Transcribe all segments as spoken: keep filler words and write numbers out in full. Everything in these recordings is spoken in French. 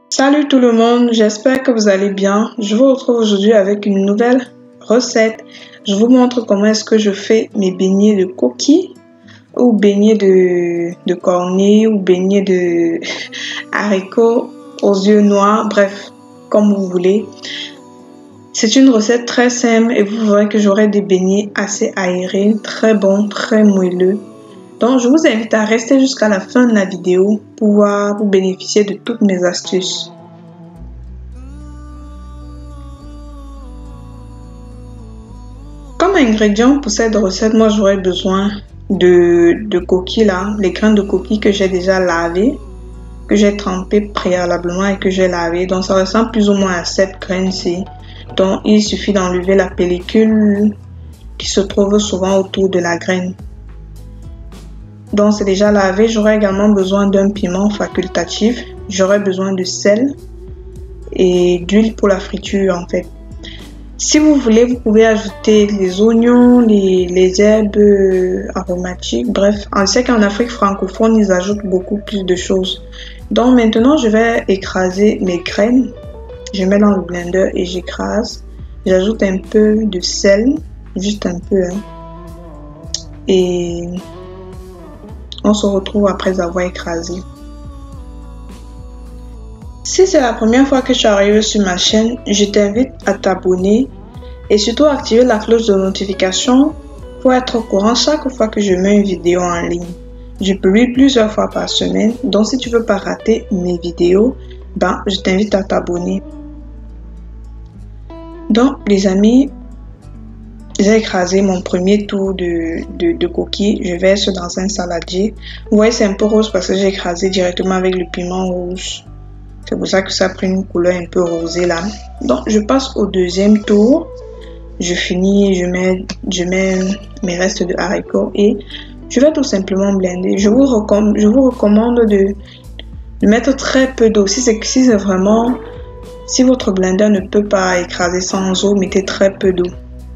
Salut tout le monde, j'espère que vous allez bien. Je vous retrouve aujourd'hui avec une nouvelle recette. Je vous montre comment est-ce que je fais mes beignets de coquilles ou beignets de, de cornets ou beignets de haricots aux yeux noirs, bref, comme vous voulez. C'est une recette très simple et vous verrez que j'aurai des beignets assez aérés, très bons, très moelleux. Donc, je vous invite à rester jusqu'à la fin de la vidéo pour pouvoir vous bénéficier de toutes mes astuces. Comme ingrédient pour cette recette, moi j'aurais besoin de, de coquilles là, les graines de coquilles que j'ai déjà lavées, que j'ai trempées préalablement et que j'ai lavées. Donc, ça ressemble plus ou moins à cette graine-ci. Donc, il suffit d'enlever la pellicule qui se trouve souvent autour de la graine. Donc c'est déjà lavé. J'aurai également besoin d'un piment facultatif. J'aurai besoin de sel et d'huile pour la friture en fait. Si vous voulez, vous pouvez ajouter les oignons, les, les herbes aromatiques. Bref, on sait qu'en Afrique francophone, ils ajoutent beaucoup plus de choses. Donc maintenant, je vais écraser mes graines. Je mets dans le blender et j'écrase. J'ajoute un peu de sel, juste un peu. Hein. Et on se retrouve après avoir écrasé. Si c'est la première fois que tu arrives sur ma chaîne, je t'invite à t'abonner et surtout activer la cloche de notification pour être au courant chaque fois que je mets une vidéo en ligne. Je publie plusieurs fois par semaine, donc si tu veux pas rater mes vidéos, ben, je t'invite à t'abonner. Donc les amis, j'ai écrasé mon premier tour de, de, de coquilles. Je verse dans un saladier. Vous voyez, c'est un peu rose parce que j'ai écrasé directement avec le piment rouge. C'est pour ça que ça a pris une couleur un peu rosée là. Donc, je passe au deuxième tour. Je finis, je mets, je mets mes restes de haricots et je vais tout simplement blender. Je vous recommande, je vous recommande de, de mettre très peu d'eau. Si c'est si c'est vraiment, si votre blender ne peut pas écraser sans eau, mettez très peu d'eau.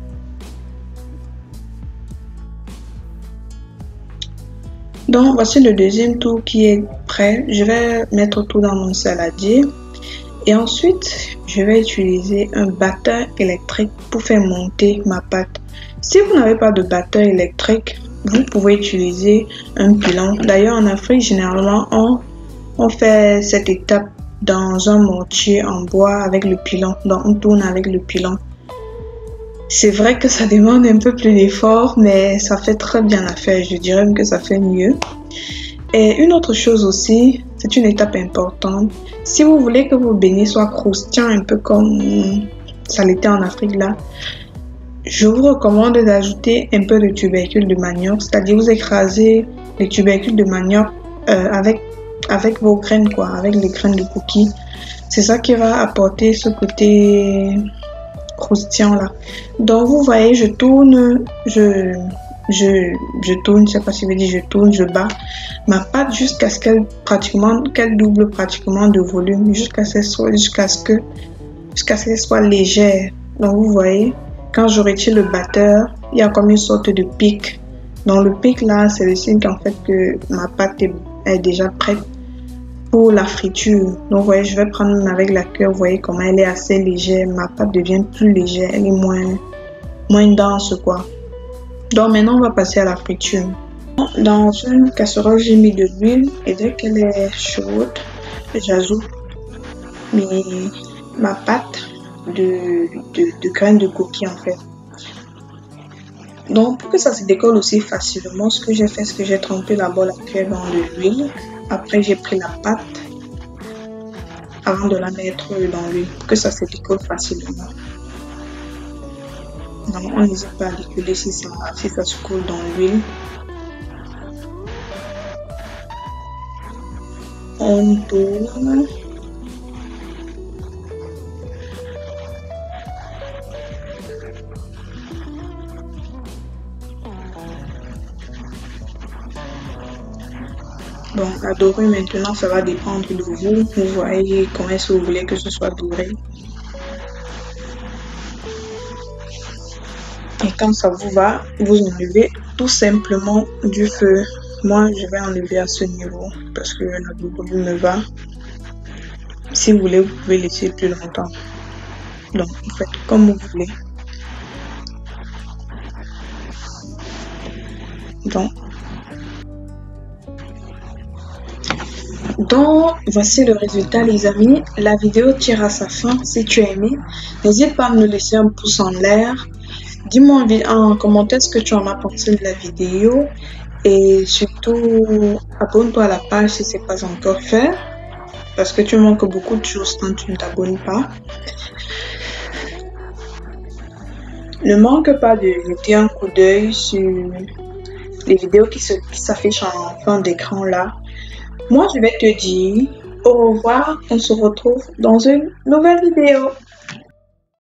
Donc, voici le deuxième tour qui est prêt. Je vais mettre tout dans mon saladier. Et ensuite, je vais utiliser un batteur électrique pour faire monter ma pâte. Si vous n'avez pas de batteur électrique, vous pouvez utiliser un pilon. D'ailleurs, en Afrique, généralement, on, on fait cette étape dans un mortier en bois avec le pilon. Donc, on tourne avec le pilon. C'est vrai que ça demande un peu plus d'effort, mais ça fait très bien l'affaire. Je dirais même que ça fait mieux. Et une autre chose aussi, c'est une étape importante. Si vous voulez que vos beignets soient croustillants, un peu comme ça l'était en Afrique là, je vous recommande d'ajouter un peu de tubercules de manioc. C'est-à-dire vous écrasez les tubercules de manioc euh, avec, avec vos graines, quoi, avec les graines de coquilles. C'est ça qui va apporter ce côté croustillant là. Donc vous voyez, je tourne, je, je, je tourne, je sais pas si vous dites je tourne, je bats ma pâte jusqu'à ce qu'elle pratiquement, qu'elle double pratiquement de volume, jusqu'à ce soit, jusqu'à ce que, jusqu'à ce qu'elle soit légère. Donc vous voyez, quand je retire le batteur, il y a comme une sorte de pic. Donc le pic là, c'est le signe qu'en fait que ma pâte est, est déjà prête pour la friture. Donc vous voyez, je vais prendre avec la cuillère, vous voyez comment elle est assez légère, ma pâte devient plus légère, elle est moins, moins dense quoi. Donc maintenant on va passer à la friture. Dans une casserole, j'ai mis de l'huile et dès qu'elle est chaude, j'ajoute ma pâte de, de, de graines de coquille en fait. Donc pour que ça se décolle aussi facilement, ce que j'ai fait, c'est que j'ai trempé d'abord la cuillère dans de l'huile. Après, j'ai pris la pâte avant de la mettre dans l'huile pour que ça se décolle facilement. Donc, on n'hésite pas à décoller si ça, si ça se coule dans l'huile. On tourne. Bon, la dorure maintenant, ça va dépendre de vous. Vous voyez comment est-ce que vous voulez que ce soit doré. Et quand ça vous va, vous enlevez tout simplement du feu. Moi, je vais enlever à ce niveau parce que la dorure me va. Si vous voulez, vous pouvez laisser plus longtemps. Donc, vous faites comme vous voulez. Donc, Donc, voici le résultat les amis. La vidéo tire à sa fin. Si tu as aimé, n'hésite pas à me laisser un pouce en l'air. Dis-moi en commentaire ce que tu en as pensé de la vidéo. Et surtout, abonne-toi à la page si ce n'est pas encore fait. Parce que tu manques beaucoup de choses quand tu ne t'abonnes pas. Ne manque pas de jeter un coup d'œil sur les vidéos qui s'affichent en fin d'écran là. Moi, je vais te dire au revoir. On se retrouve dans une nouvelle vidéo.